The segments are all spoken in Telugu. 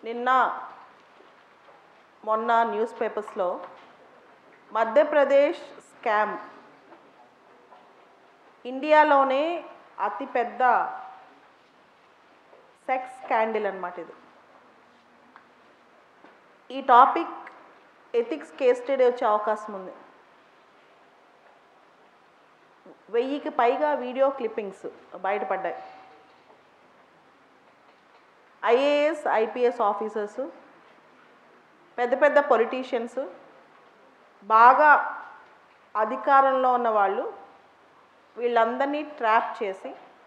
నిన్న మొన్న న్యూస్ పేపర్స్లో మధ్యప్రదేశ్ స్కామ్ ఇండియాలోనే అతిపెద్ద సెక్స్ స్కాండిల్ అన్నమాట ఇది. ఈ టాపిక్ ఎథిక్స్ కేస్ స్టడీ వచ్చే అవకాశం ఉంది. 1000కి పైగా వీడియో క్లిప్పింగ్స్ బయటపడ్డాయి. ఐఏఎస్ ఐపీఎస్ ఆఫీసర్స్, పెద్ద పెద్ద పొలిటీషియన్స్, బాగా అధికారంలో ఉన్న వాళ్ళు వీళ్ళందరినీ ట్రాప్ చేసి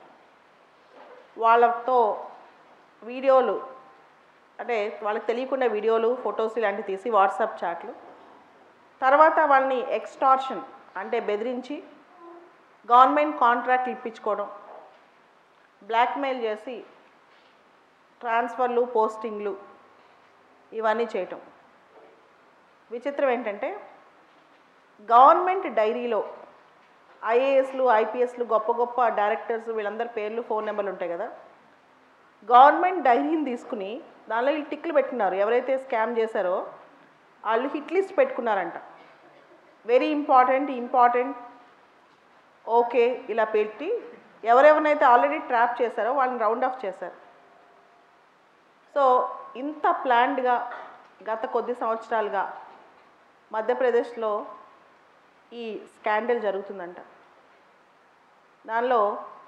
వాళ్ళతో వీడియోలు, అంటే వాళ్ళకి తెలియకుండా వీడియోలు, ఫొటోస్ ఇలాంటివి తీసి వాట్సాప్ చాట్లు, తర్వాత వాళ్ళని ఎక్స్టార్షన్ అంటే బెదిరించి గవర్నమెంట్ కాంట్రాక్ట్లు ఇప్పించుకోవడం, బ్లాక్మెయిల్ చేసి ట్రాన్స్ఫర్లు, పోస్టింగ్లు ఇవన్నీ చేయటం. విచిత్రం ఏంటంటే గవర్నమెంట్ డైరీలో ఐఏఎస్లు ఐపీఎస్లు గొప్ప గొప్ప డైరెక్టర్స్ వీళ్ళందరి పేర్లు, ఫోన్ నెంబర్లు ఉంటాయి కదా. గవర్నమెంట్ డైరీని తీసుకుని దానిలో వీళ్ళు టిక్లు పెట్టుకున్నారు. ఎవరైతే స్కామ్ చేశారో వాళ్ళు హిట్ లిస్ట్ పెట్టుకున్నారంట. వెరీ ఇంపార్టెంట్ ఓకే ఇలా పెట్టి ఎవరెవరినైతే ఆల్రెడీ ట్రాప్ చేశారో వాళ్ళని రౌండ్ ఆఫ్ చేశారు. సో ఇంత ప్లాన్డ్గా గత కొద్ది సంవత్సరాలుగా మధ్యప్రదేశ్లో ఈ స్కాండల్ జరుగుతుందంట. దానిలో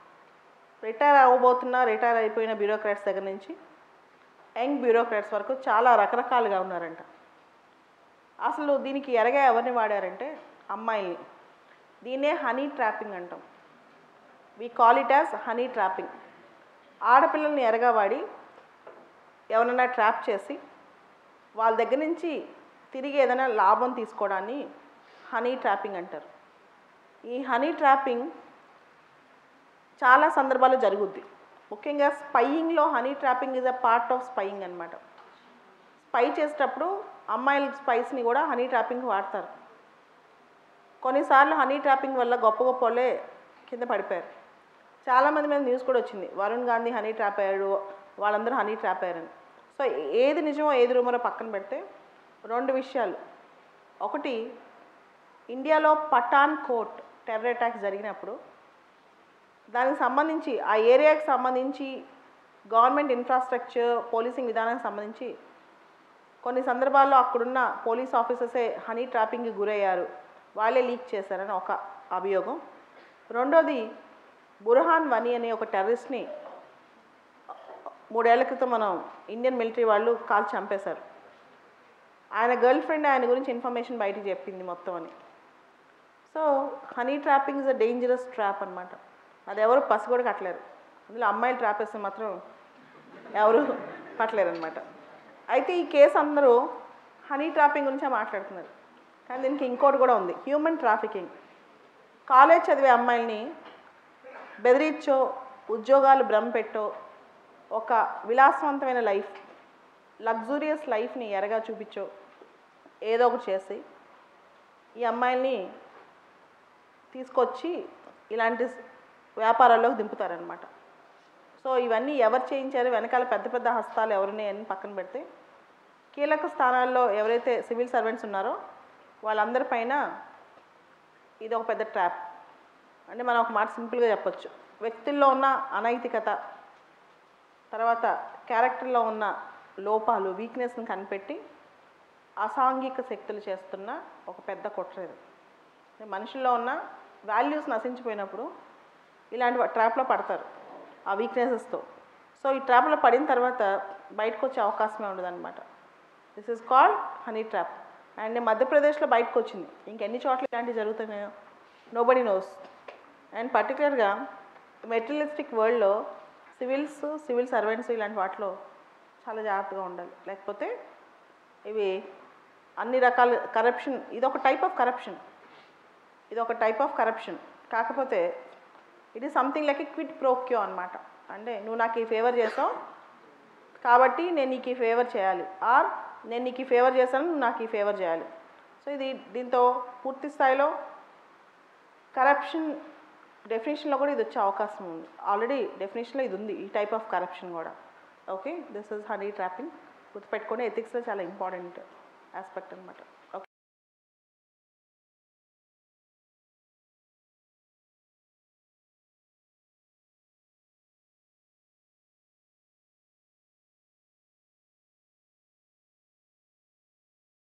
రిటైర్ అయిపోయిన బ్యూరోక్రాట్స్ దగ్గర నుంచి యంగ్ బ్యూరోక్రాట్స్ వరకు చాలా రకరకాలుగా ఉన్నారంట. అసలు దీనికి ఎరగా ఎవరిని వాడారంటే అమ్మాయిల్ని. దీన్నే హనీ ట్రాపింగ్ అంటాం. We call it as honey trapping. ఆడపిల్లల్ని ఎరగా వాడి ఎవరైనా ట్రాప్ చేసి వాళ్ళ దగ్గర నుంచి తిరిగి ఏదైనా లాభం తీసుకోవడాన్ని హనీ ట్రాపింగ్ అంటారు. ఈ హనీ ట్రాపింగ్ చాలా సందర్భాల్లో జరుగుద్ది. ముఖ్యంగా స్పైయింగ్లో honey trapping is a part of spying అనమాట. స్పై చేసేటప్పుడు అమ్మాయిల స్పైస్ని కూడా హనీ ట్రాపింగ్ వాడతారు. కొన్నిసార్లు హనీ ట్రాపింగ్ వల్ల గొప్ప గొప్ప వాళ్ళే కింద పడిపోయారు. చాలామంది మీద న్యూస్ కూడా వచ్చింది, వరుణ్ గాంధీ హనీ ట్రాప్ అయ్యాడు, వాళ్ళందరూ హనీ ట్రాప్ అయ్యారని. సో ఏది నిజమో ఏది రూమరో పక్కన పెడితే 2 విషయాలు. ఒకటి, ఇండియాలో పఠాన్ కోట్ టెర్రర్ అటాక్స్ జరిగినప్పుడు దానికి సంబంధించి ఆ ఏరియాకి సంబంధించి గవర్నమెంట్ ఇన్ఫ్రాస్ట్రక్చర్, పోలీసింగ్ విధానానికి సంబంధించి కొన్ని సందర్భాల్లో అక్కడున్న పోలీస్ ఆఫీసర్సే హనీ ట్రాపింగ్కి గురయ్యారు, వాళ్ళే లీక్ చేశారని ఒక అభియోగం. రెండోది, బుర్హాన్ వనీ అనే ఒక టెర్రరిస్ట్ని 3 ఏళ్ల క్రితం మనం ఇండియన్ మిలిటరీ వాళ్ళు కాల్చి చంపేశారు. ఆయన గర్ల్ ఫ్రెండ్ ఆయన గురించి ఇన్ఫర్మేషన్ బయటికి చెప్పింది మొత్తం అని. So honey trapping is a dangerous trap అనమాట. అది ఎవరు పసి కూడా కట్టలేరు. అందులో అమ్మాయిలు ట్రాప్ వేస్తే మాత్రం ఎవరు పట్టలేరు అనమాట. అయితే ఈ కేసు అందరూ హనీ ట్రాపింగ్ గురించే మాట్లాడుతున్నారు. కానీ దీనికి ఇంకోటి కూడా ఉంది, హ్యూమన్ ట్రాఫికింగ్. కాలేజ్ చదివే అమ్మాయిల్ని బెదిరించో, ఉద్యోగాలు భ్రమపెట్టో, ఒక విలాసవంతమైన లైఫ్, లగ్జూరియస్ లైఫ్ని ఎరగా చూపించో ఏదో ఒకటి చేసి ఈ అమ్మాయిల్ని తీసుకొచ్చి ఇలాంటి వ్యాపారాల్లోకి దింపుతారనమాట. సో ఇవన్నీ ఎవరు చేయించారు, వెనకాల పెద్ద పెద్ద హస్తాలు ఎవరున్నాయని పక్కన పెడితే కీలక స్థానాల్లో ఎవరైతే సివిల్ సర్వెంట్స్ ఉన్నారో వాళ్ళందరిపైన ఇది ఒక పెద్ద ట్రాప్. అంటే మనం ఒక మాట సింపుల్గా చెప్పొచ్చు, వ్యక్తుల్లో ఉన్న అనైతికత, తర్వాత క్యారెక్టర్లో ఉన్న లోపాలు, వీక్నెస్ని కనిపెట్టి అసాంఘిక శక్తులు చేస్తున్న ఒక పెద్ద కుట్ర ఇది. మనుషుల్లో ఉన్న వాల్యూస్ నశించిపోయినప్పుడు ఇలాంటి ట్రాప్లో పడతారు ఆ వీక్నెసెస్తో. సో ఈ ట్రాప్లో పడిన తర్వాత బయటకు వచ్చే అవకాశమే ఉండదు అనమాట. This is called honey trap. And మధ్యప్రదేశ్లో బయటకు వచ్చింది. ఇంకెన్ని చోట్ల ఇలాంటివి జరుగుతున్నాయో నోబడీ నోస్. అండ్ పర్టికులర్గా మెటీరియలిస్టిక్ వరల్డ్లో సివిల్ సర్వెంట్స్ ఇలాంటి వాటిలో చాలా జాగ్రత్తగా ఉండాలి. లేకపోతే ఇవి అన్ని రకాల కరప్షన్, ఇదొక టైప్ ఆఫ్ కరప్షన్. కాకపోతే it is something like a quid pro quo అనమాట. అంటే నువ్వు నాకు ఈ ఫేవర్ చేసావు కాబట్టి నేను నీకు ఈ ఫేవర్ చేయాలి, ఆర్ నేను నీకు ఈ ఫేవర్ చేశాను నువ్వు నాకు ఈ ఫేవర్ చేయాలి. సో దీంతో పూర్తి స్థాయిలో కరప్షన్ డెఫినేషన్లో కూడా ఇది వచ్చే అవకాశం ఉంది. ఆల్రెడీ డెఫినేషన్లో ఇది ఉంది, ఈ టైప్ ఆఫ్ కరప్షన్ కూడా. Okay, this is honey trapping. గుర్తుపెట్టుకొని ఎథిక్స్లో చాలా ఇంపార్టెంట్ ఆస్పెక్ట్ అనమాట.